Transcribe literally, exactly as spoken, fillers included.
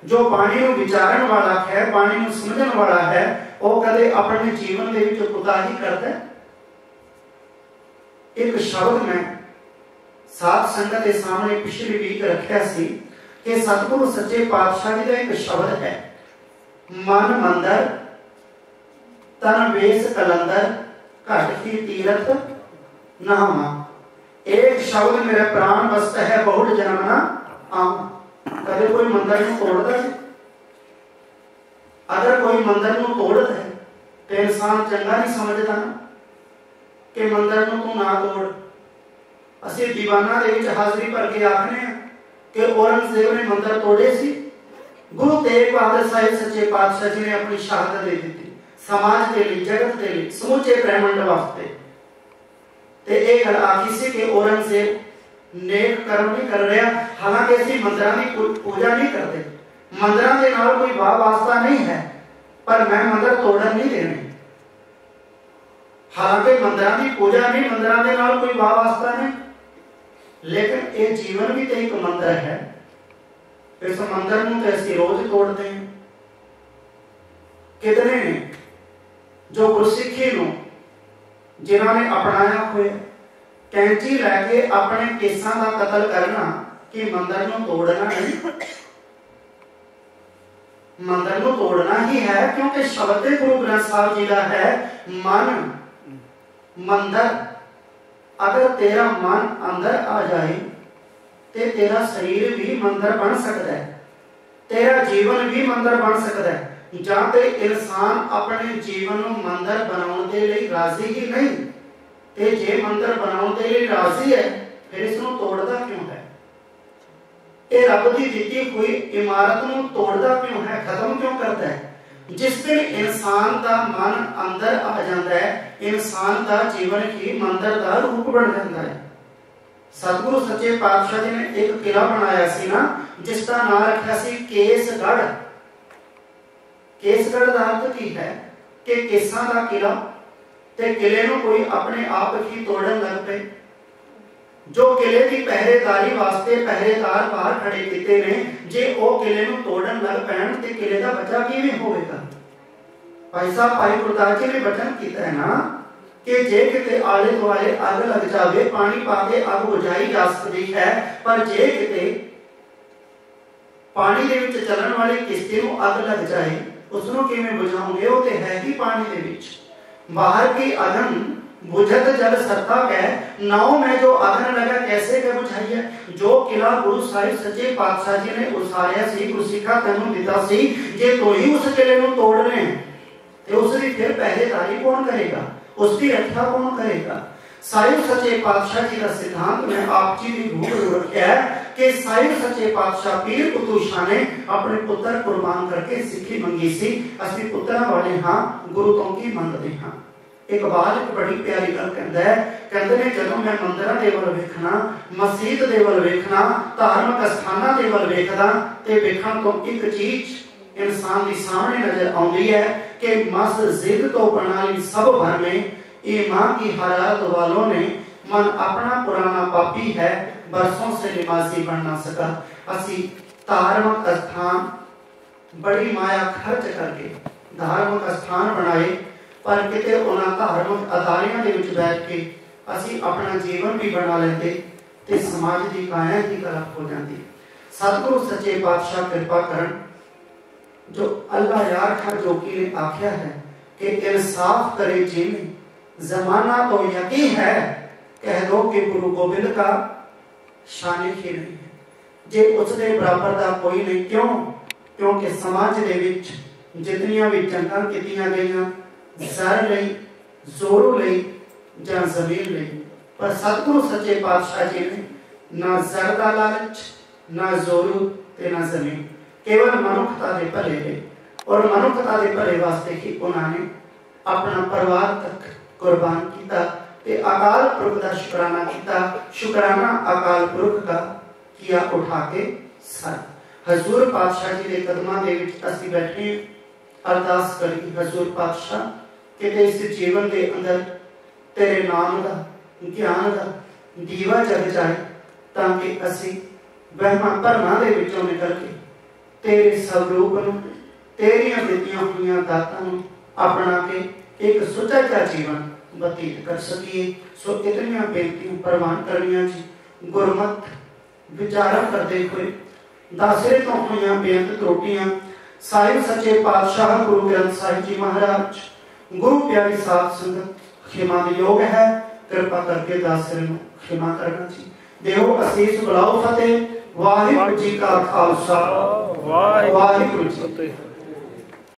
जो बाणी नूं विचारन वाला है, बाणी नूं समझण वाला है, वो कदे अपने जीवन दे विच कोताही करदा है। एक शब्द मैं सात संगत के सामने पिछली वीक रखा सी कि सतगुरु सच्चे पातशाह जी का एक शब्द है, मन मंदर तन वेस कलंदर घट की तीरथ नहावा। एक शब्द मेरे प्राण वस्त है बहुड़ जन्म ना आवा। कदे कोई मंदिर को तोड़ता है? अगर कोई मंदिर को तोड़ता है तो इंसान चंगा नहीं समझता ना कि मंदिर को तू ना तोड़। असी दीवाना दे विच हाजरी भर के आखने कि औरंगजेब ने मंदिर तोड़े सी, गुरु तेग बहादुर साहिब सच्चे पातशाह जी ने अपनी शहादत दे दी समाज के लिए, जगत के लिए, समूचे ब्रह्मंड वास्ते। ते एक गल आखी सी कि औरंगजेब नेक कर्म नहीं कर रहा, हालांकि असी मंदिरों की पूजा नहीं करते, मंदिरों के नाल कोई वाह वास्ता नहीं है, पर मैं मंदिर तोड़न नहीं देने। हालांकि मंदिरों की पूजा नहीं, मंदिरों के नाल कोई वाह वास्ता नहीं, लेकिन ये जीवन भी तो एक मंदिर है। इस मंदिर को तो असी रोज तोड़ते हैं। कितने ने जो गुरसिੱਖੀ ਨੂੰ जिन्होंने अपनाया हुए कैंची लैके अपने केसां का कतल करना कि मंदिर को तोड़ना नहीं, मंदिर को तोड़ना ही है, क्योंकि शब्द गुरु ग्रंथ साहिब जी का है मन मंदिर। अगर तेरा मन अंदर आ जाए तो तेरा शरीर भी मंदिर बन सकता है, तेरा जीवन भी मंदिर बन सकता है। जहाँ ते इंसान अपने जीवन को मंदिर बनाने के लिए राजी ही नहीं, ते जे मंदिर बनाने के लिए राजी है फिर इसको तोड़ता क्यों है? ये रब की दी हुई इमारत को तोड़ता क्यों है, खत्म क्यों करता है? जिस दिन इंसान का मन अंदर आ जाता है, इंसान का जीवन ही मंदिर का रूप बन जाता है। सतगुरु सच्चे पातशाह जी ने एक किला बनाया सी ना, जिसका नाम रखा सी केसगढ़। केसगढ़ का अर्थ की है कि केसां का किला, ते किले नूं कोई अपने आप ही तोड़न लग पे। जो किले की पहरेदारी वास्ते पहरेदार बाहर खड़े किते ने, जे ओ किले नूं तोड़न लग पैण ते किले का बचा किवें होवेगा? भाई साहब भाई गुरदास जी ने वचन किया है ना कि जे किते आले दुआले अग लग जावे, पानी पा के अग बुझाई जा सकती है, पर जे किते पानी दे विच चलण वाली किश्ती नूं अग लग जाए उसनों किवें बुझाओगे? वो तो है ही पानी दे विच। बाहर की अगन बुझत जल सरता कह, नाव में जो अगन लगा कैसे कह बुझाइए? जो किला गुरु साहिब सच्चे पातशाह जी ने उसारिया सी, गुरसिੱਖਾ तैनूं दिता सी, जे तो ही उस किले नूं तोड़ रहे तो उसकी फिर पहरेदारी कौन करेगा? उसकी रक्षा कौन करेगा? साहिब सच्चे पातशाह जी का सिद्धांत में आप जी की भूल रखा है कि साहिब सच्चे पातशाह पीर कुतुब शाह ने अपने पुत्र कुर्बान करके सिੱਖੀ मंगी सी। असि पुत्रां वाले हाँ, गुरु तो की मंगते हाँ। इकबाल एक बड़ी प्यारी गल कहता है, कहते ने जदों मैं मंदिरां दे वल वेखना, मसीत दे वल वेखना, धार्मिक स्थानां दे वल वेखदा ते वेखण तो एक चीज इंसान के सामने नजर आउंदी है कि मस्जिद तो प्रणाली सब भर में ईमान की हरारत वालों ने मन अपना पुराना पापी है, बरसों से नमाजी बन ना सका। असी धार्मिक स्थान बड़ी माया खर्च करके धार्मिक स्थान बनाए, पर किते उन्हां धार्मिक अदारियां दे विच बैठ के असी अपना जीवन भी बना लेंदे ते समाज की काया ही खराब हो जाती। सतगुरु सच्चे पातशाह कृपा करन, जो अल्लाह यार खर जोगी ने आख्या है कि इंसाफ करे जिन्हें जमाना तो यकीन है, कह दो कि गुरु गोबिंद का शान ही नहीं है, जे उसके बराबर का कोई नहीं। क्यों? क्योंकि समाज दे विच जितनियां भी जंगां कीतियां गईयां जर लई, जोरू लई जां जमीन लई, पर सतगुरु सच्चे पातशाह जी ने ना जर का लालच, ना जोरू ते ना जमीन, केवल मनुखता दे भले ले, और मनुखता दे भले वास्ते ही उन्होंने अपना परिवार तक कुर्बान किया ते अकाल पुरख का शुकराना किया। शुकराना अकाल पुरख का किया उठा के सर। हजूर पातशाह जी के कदमां दे विच असीं बैठे अरदास करी, हजूर पातशाह किते इस जीवन के अंदर तेरे नाम का ज्ञान का दीवा जग जाए, ताकि असीं वहमां भरमां दे विचों निकल के तेरे स्वरूप नूं तेरियां दित्तियां हुईयां दातां नूं अपना के एक सुचजा जीवन बतीत कर सकिए। सो इतनियां बेनतियां प्रवान करनियां जी। गुरमत विचारा करते हुए दासरे तो हुई बेअंत त्रुटियां साहिब सच्चे पातशाह गुरु ग्रंथ साहिब जी महाराज गुरु प्यारी साध संगत क्षमा योग है, कृपा करके दासरे नूं क्षमा करना जी। देहो असीस बुलाओ फतेह। वाहिगुरू जी का खालसा वाहिगुरू जी।